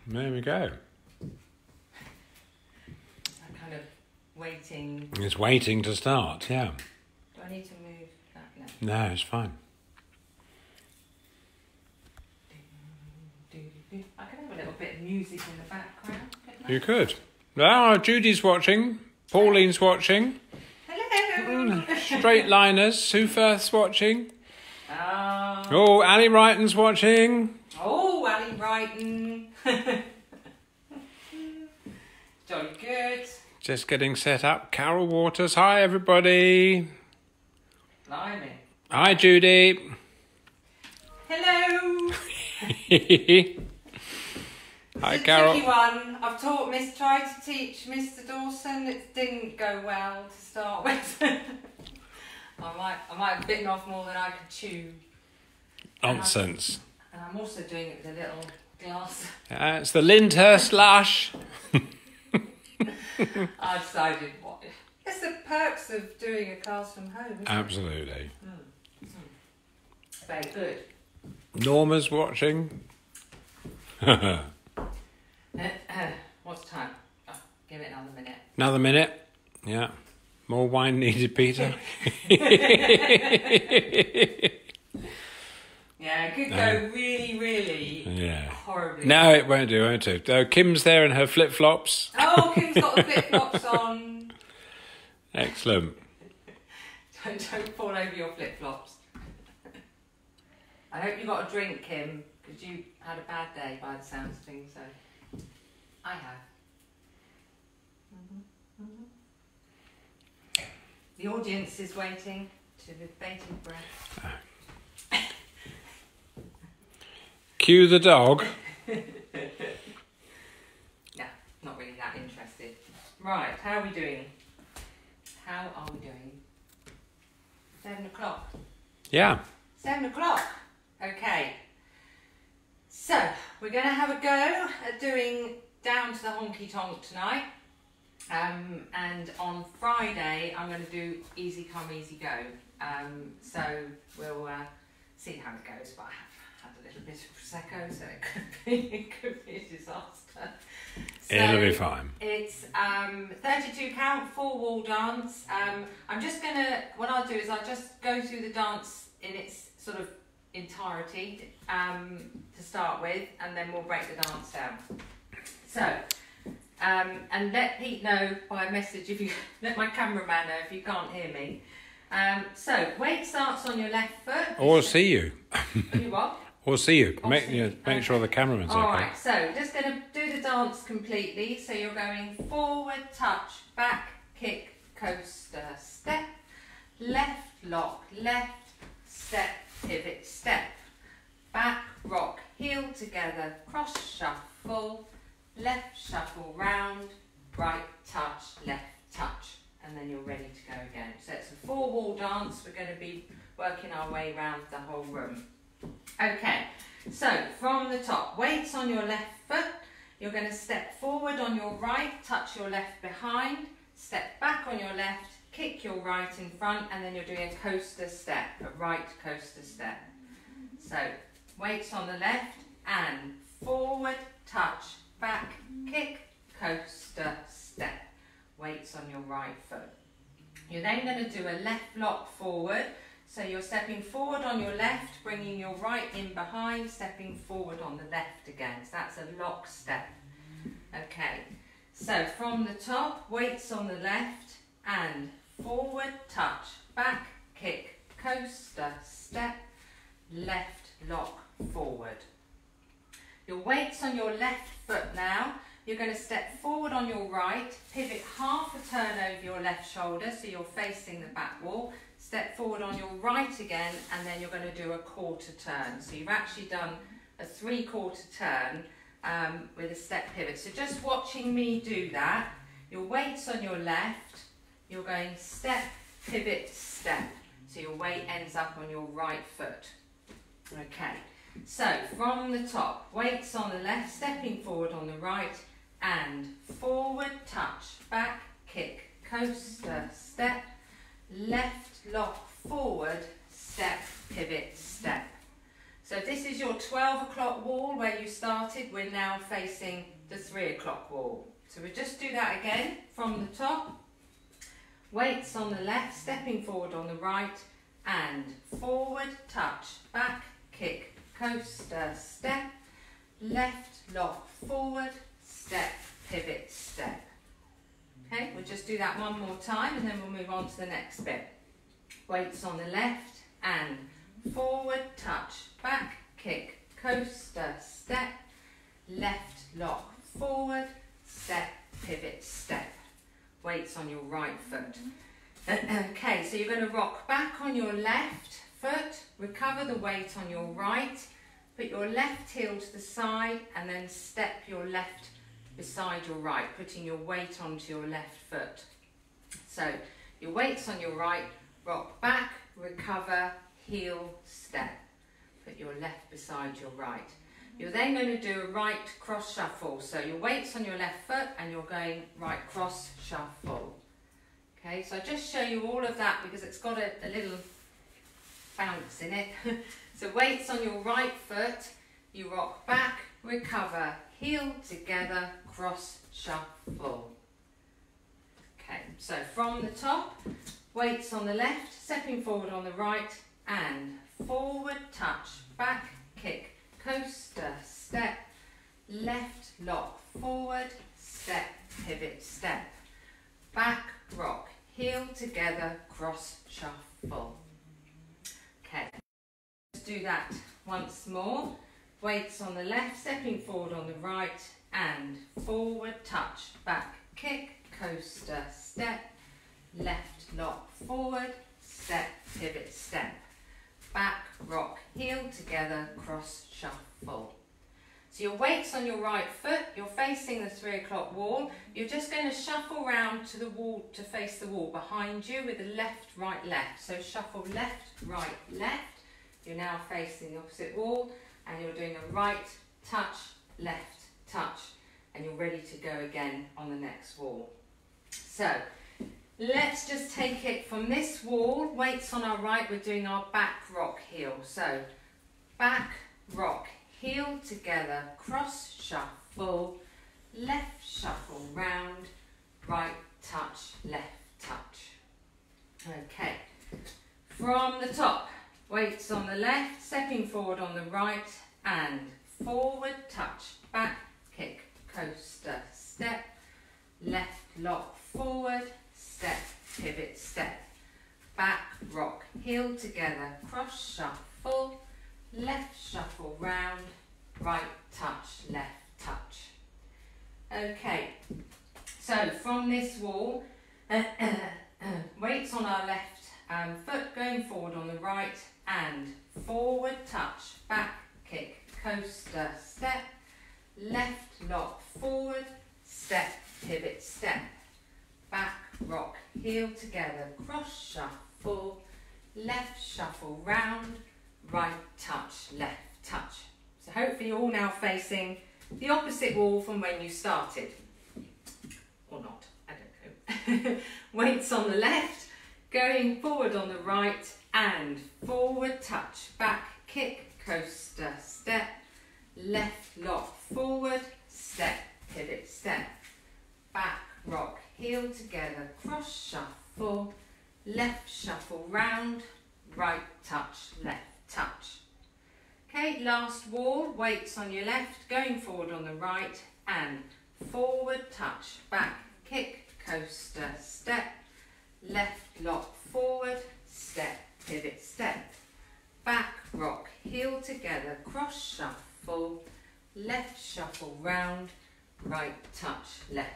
There we go. I'm kind of waiting. It's waiting to start, yeah. Do I need to move that? No. No, it's fine. I could have a little bit of music in the background. Couldn't I? You could. Ah, Judy's watching. Pauline's watching. Hello. Straight liners. Sue Firth's watching. Oh, Oh, Ali Wrighton's watching. Ali Wrighton. Jolly good. Just getting set up. Carol Waters. Hi, everybody. Blimey. Hi, Judy. Hello. Hi, It's a Carol. tricky one. I've tried to teach Mr. Dawson. It didn't go well to start with. I might have bitten off more than I could chew. Nonsense. And I'm also doing it with a little glass. It's the Lyndhurst Lush. I decided what. It's the perks of doing a class from home, isn't Absolutely. it? Very good. Norma's watching. What's time? Oh, give it another minute. Another minute. Yeah. More wine needed, Peter. Yeah, it could go really, really Yeah. horribly. No, it won't do, won't it? Kim's there in her flip-flops. Oh, Kim's got the flip-flops on. Excellent. Don't fall over your flip-flops. I hope you got a drink, Kim, because you had a bad day by the sounds of things, so I have. The audience is waiting with bated breath. Cue the dog. Yeah, not really that interested. Right, how are we doing? 7 o'clock. Yeah. 7 o'clock. Okay. So, we're going to have a go at doing Down to the Honky Tonk tonight. And on Friday, I'm going to do Easy Come, Easy Go. So, we'll see how it goes. But I have had a little bit of Prosecco, so it could be a disaster. So It'll be fine. it's 32 count, 4-wall dance. I'm just going to, what I'll do is I'll just go through the dance in its sort of entirety to start with, and then we'll break the dance down. So, and let Pete know by message if you, let my cameraman know if you can't hear me. So, weight starts on your left foot. Or see you. You what? Or see you. Or Make, see you. make sure the cameraman's okay. Alright, so just going to do the dance completely. So you're going forward, touch, back, kick, coaster, step, left, lock, left, step, pivot, step, back, rock, heel together, cross shuffle, left shuffle round, right touch, left touch, and then you're ready to go again. So it's a 4-wall dance. We're going to be working our way around the whole room. Okay, so from the top, weights on your left foot, you're going to step forward on your right, touch your left behind, step back on your left, kick your right in front, and then you're doing a coaster step, a right coaster step. So, weights on the left, and forward, touch, back, kick, coaster step. Weights on your right foot. You're then going to do a left lock forward. So you're stepping forward on your left, bringing your right in behind, stepping forward on the left again. So that's a lock step. Okay, so from the top, weights on the left, and forward, touch, back, kick, coaster, step, left, lock, forward. Your weights on your left foot now. You're going to step forward on your right, pivot half a turn over your left shoulder, so you're facing the back wall. Step forward on your right again, and then you're going to do a quarter turn. So you've actually done a 3/4 turn with a step pivot. So just watching me do that, your weight's on your left, you're going step, pivot, step. So your weight ends up on your right foot. Okay, so from the top, weights on the left, stepping forward on the right, and forward, touch, back, kick, coaster, step, left, lock, forward, step, pivot, step. So this is your 12 o'clock wall where you started. We're now facing the 3 o'clock wall. So we'll just do that again from the top. Weights on the left, stepping forward on the right, and forward, touch, back, kick, coaster, step, left, lock, forward, step, pivot, step. Okay, we'll just do that one more time and then we'll move on to the next bit. Weights on the left and forward, touch, back, kick, coaster, step, left, lock, forward, step, pivot, step. Weights on your right foot. Okay, so you're going to rock back on your left foot, recover the weight on your right, put your left heel to the side and then step your left beside your right, putting your weight onto your left foot. So your weight's on your right, rock back, recover, heel, step. Put your left beside your right. You're then going to do a right cross shuffle. So your weight's on your left foot and you're going right cross shuffle. Okay, so I just show you all of that because it's got a little bounce in it. So weight's on your right foot, you rock back, recover, heel together, cross shuffle. Okay, so from the top, weights on the left, stepping forward on the right, and forward, touch, back, kick, coaster, step, left, lock, forward, step, pivot, step, back, rock, heel together, cross shuffle. Okay, let's do that once more. Weights on the left, stepping forward on the right, and forward, touch, back, kick, coaster, step, left, lock, forward, step, pivot, step, back, rock, heel together, cross shuffle. So your weight's on your right foot, you're facing the 3 o'clock wall. You're just going to shuffle round to the wall, to face the wall behind you with the left, right, left. So shuffle left, right, left. You're now facing the opposite wall and you're doing a right, touch, left, touch, and you're ready to go again on the next wall. So let's just take it from this wall. Weights on our right, we're doing our back rock heel. So back rock, heel together, cross shuffle, left shuffle round, right touch, left touch. Okay, from the top, weights on the left, stepping forward on the right, and forward touch, back kick, coaster, step, left lock, forward, step, pivot, step, back rock, heel together, cross shuffle, left shuffle round, right touch, left touch. Okay, so from this wall, weights on our left foot, going forward on the right, and forward touch, back kick, coaster, step, left lock, forward, step, pivot, step, back rock, heel together, cross shuffle, left shuffle round, right touch, left touch. So hopefully you're all now facing the opposite wall from when you started. Or not, I don't know. Weights on the left, going forward on the right, and forward touch, back kick, coaster, step, left lock, forward, step, pivot, step, back rock, heel together, cross shuffle, left shuffle round, right touch, left touch. Okay, last wall, weights on your left, going forward on the right, and forward touch, back kick, coaster, step, left lock, forward, step, pivot, step, back rock, heel together, cross shuffle, left shuffle round, right touch, left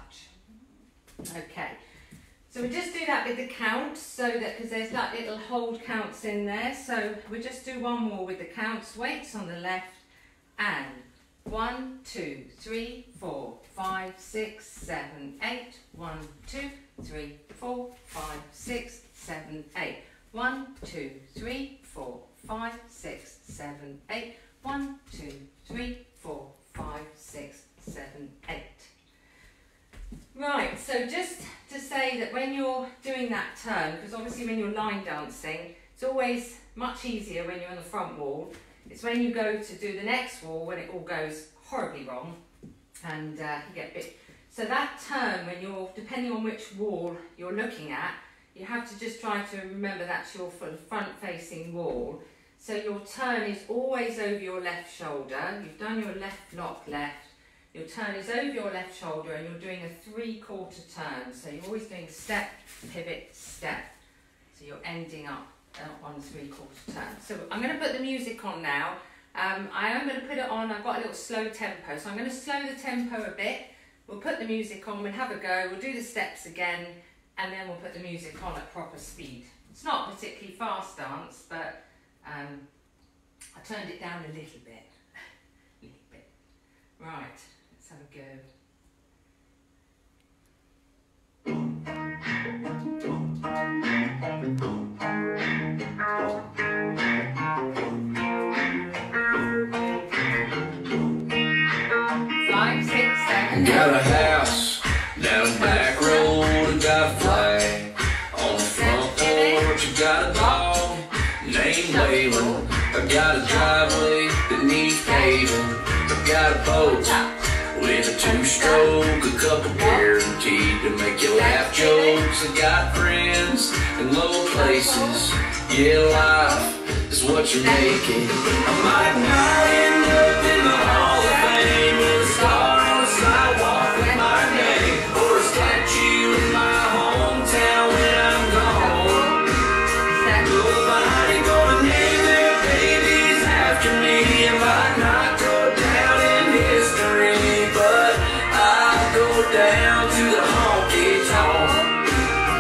touch. Okay, so we just do that with the counts, so that, because there's like little hold counts in there, so we just do one more with the counts. Weights on the left, and 1, 2, 3, 4, 5, 6, 7, 8, 1, 2, 3, 4, 5, 6, 7, 8, 1, 2, 3, 4, 5, 6, 7, 8, 1, 2, 3, 4, 5, 6, 7, 8. Right, so just to say that when you're doing that turn, because obviously when you're line dancing, it's always much easier when you're on the front wall, It's when you go to do the next wall when it all goes horribly wrong and you get a bit. So that turn, when you're, depending on which wall you're looking at, you have to just try to remember that's your front-facing wall. So your turn is always over your left shoulder. You've done your left lock left. Your turn is over your left shoulder and you're doing a 3/4 turn. So you're always doing step, pivot, step. So you're ending up on a 3/4 turn. So I'm going to put the music on now. I am going to put it on, I've got a little slow tempo. So I'm going to slow the tempo a bit. We'll put the music on, we'll have a go, we'll do the steps again, and then we'll put the music on at proper speed. It's not a particularly fast dance, but I turned it down a little bit. Right, let's have a go. 5, 6, 7. Got a house down a back road, I got a flag on the front porch. I got a dog named Waylon. I got a driveway that needs paving. I got a boat with a 2-stroke, a couple guaranteed to make you laugh jokes. I got friends in low places. Yeah, life is what you're making. I might not end up in the Hall of Fame with a star on the sidewalk with my name, or a statue in my hometown when I'm gone. Nobody gonna name their babies after me. I might not go down in history, but I'll go down to the honky tonk.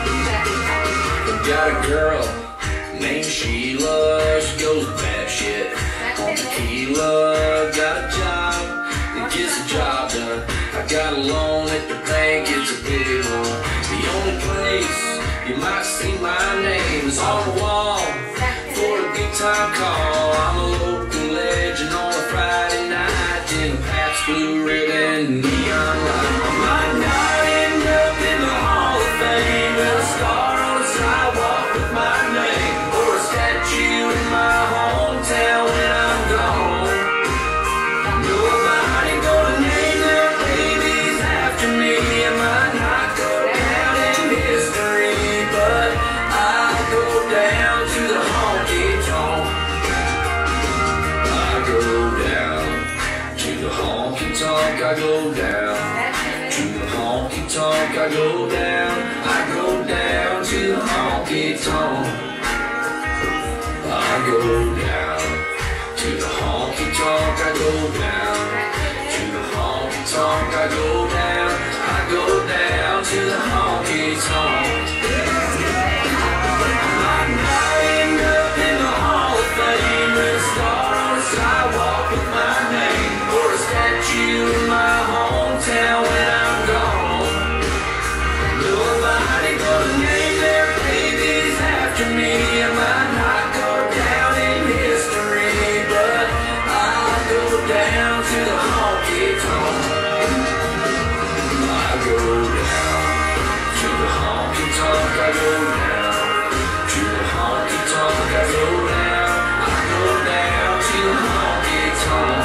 Got a girl named Sheila, she goes batshit on tequila. Got a job that gets the job done. I got a loan at the bank, it's a big one. The only place you might see my name is on the wall for a big time call. I'm a local legend on a Friday night in a Pabst Blue Ribbon neon light. I might not end up in the Hall of Fame with a star on the sidewalk with my name, or a statue in my hometown when I'm gone. Nobody gonna name their babies after me. I might not go down in history, but I'll go down to the honky tonk. I go down to the honky tonk. I go down to the honky tonk. I go down. I go down to the honky tonk. I go down to the honky tonk. I go down to the honky tonk. I go down. I go down to the honky tonk. I might end up in the Hall of Fame with a star on the sidewalk with my name, or a statue in my hometown when I'm gone. Nobody gonna name their babies after me. I might not go down in history, but I'll go down to the honky tonk. I go down to the honky tonk. I go down to the honky tonk. I go down. I go down to the honky tonk.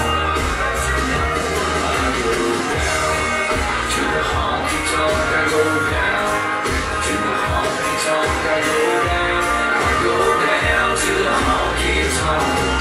I go down to the honky tonk. I go down to the honky tonk. I go down. I go down to the honky tonk.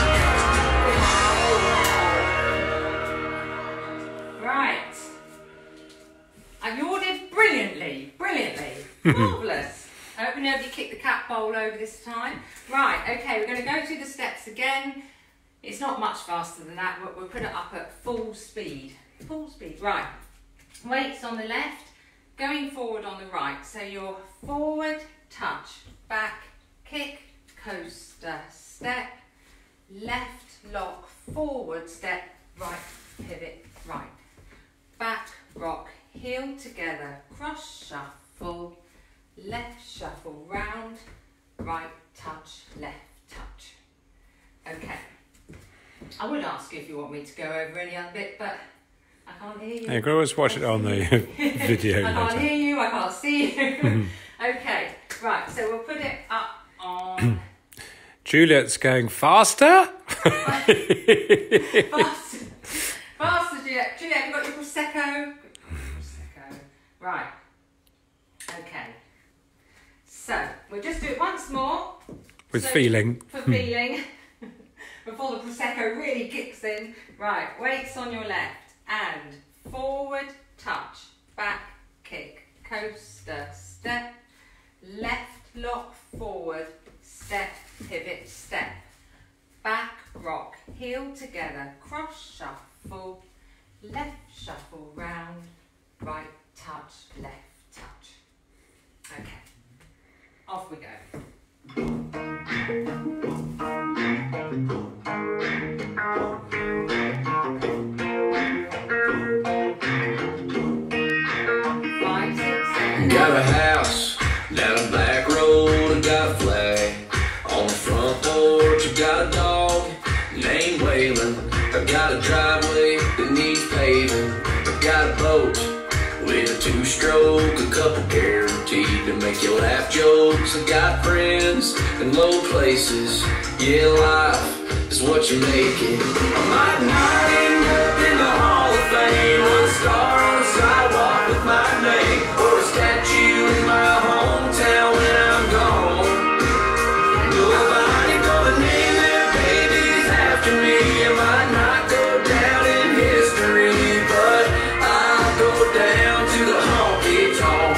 Right. You all did brilliantly, brilliantly. Marvellous. I hope nobody kicked the cat bowl over this time. Right, okay, we're going to go through the steps again. It's not much faster than that, but we'll put it up at full speed. Full speed, right. Weights on the left, going forward on the right. So you're forward, touch, back, kick, coaster, step, left, lock, forward, step, right, pivot, right. Back, rock, heel together, cross, shuffle, left, shuffle, round, right, touch, left, touch. Okay. I would ask you if you want me to go over any other bit, but I can't hear you. You can always watch it on the video I can't later. hear you, I can't see you. Okay, right, so we'll put it up on Juliet's going faster. Faster, faster, Juliet. Juliet, have you got your Prosecco? Prosecco. Right. Okay. So, we'll just do it once more. With feeling. For feeling. Before the Prosecco really kicks in. Right, weights on your left. And forward, touch, back, kick, coaster, step, left lock, forward, step, pivot, step, back rock, heel together, cross shuffle, left shuffle round, right touch, left touch. Okay, off we go. Got a house down a back road, I got a flag on the front porch. I got a dog named Waylon. I got a driveway that needs paving. I got a boat with a two-stroke, a couple guaranteed to make you laugh jokes. I got friends in low places. Yeah, life is what you make it. I might not end up in the Hall of Fame, one star on the sidewalk with my name, or a statue in my hometown when I'm gone. Nobody gonna name their babies after me. I might not go down in history, but I'll go down to the honky-tonk.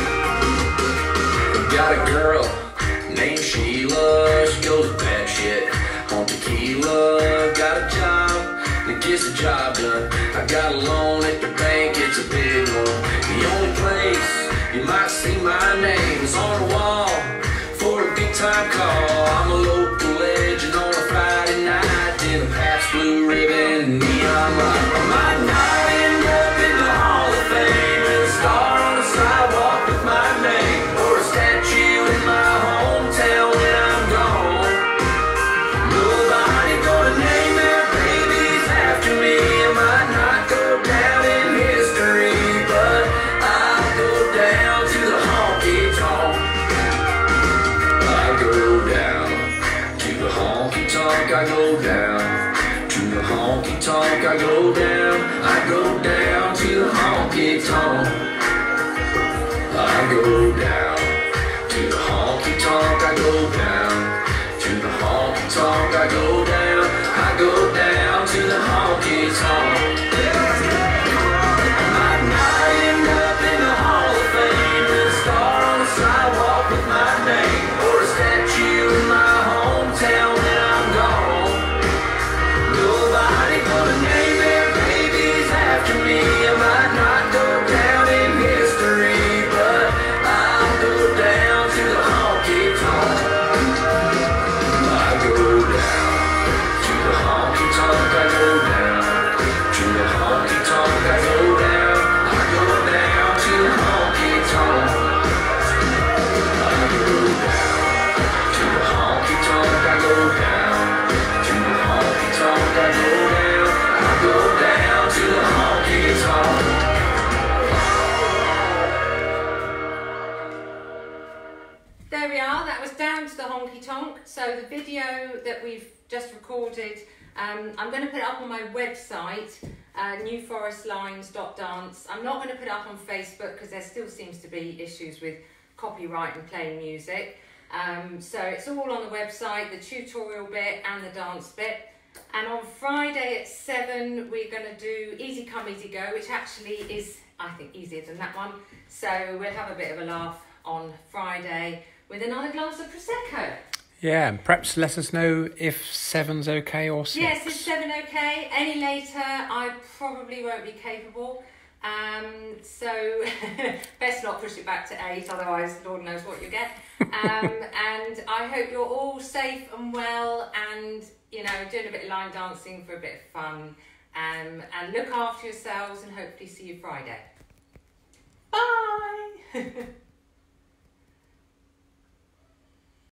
Got a girl named Sheila, she goes batshit on tequila. Got a job that gets the job done. I got a loan at the bank, it's a big one. The only place you might see my name is on the wall for a big time call. I'm a local legend on a Friday night in a Pabst Blue Ribbon neon light. I might not end up in the Hall of Fame, with a star on the sidewalk with my name, or a statue in my hometown when I'm gone. Nobody gonna name their babies after me. I might not go down in history, but I'll go down to the honky-tonk. I go down to the honky-tonk. I go down to the honky-tonk. I go down. I go down to the honky-tonk. I go down to the honky-tonk. I go down to the honky-tonk. I go down. I go down to the honky-tonk. I might not end up in the Hall of Fame, with a star on the sidewalk with my name, or a statue in my hometown when I'm gone. Nobody gonna name their babies after me. I might not go down in history, but I'll go down to the honky-tonk. I go down to the honky-tonk. I go down to the honky-tonk. I go down. I go down to the honky-tonk. I go down to the honky-tonk. I go down to the honky-tonk. I go down. I go down to the honky-tonk. There we are, that was Down to the Honky Tonk. So the video that we've just recorded, I'm going to put it up on my website, newforestlines.dance. I'm not going to put it up on Facebook because there still seems to be issues with copyright and playing music. So it's all on the website, the tutorial bit and the dance bit. And on Friday at 7, we're going to do Easy Come, Easy Go, which actually is, I think, easier than that one. So we'll have a bit of a laugh on Friday with another glass of Prosecco. Yeah, and perhaps let us know if 7's okay or 6. Yes, is 7 okay? Any later, I probably won't be capable. So best not push it back to 8, otherwise Lord knows what you get. And I hope you're all safe and well, and you know, doing a bit of line dancing for a bit of fun. And look after yourselves, and hopefully see you Friday. Bye.